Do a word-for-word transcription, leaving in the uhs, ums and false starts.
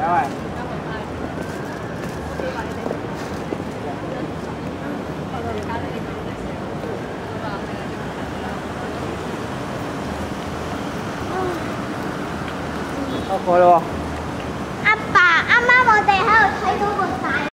喂。開咯喎！ 阿爸、阿媽，我哋喺度睇到個大。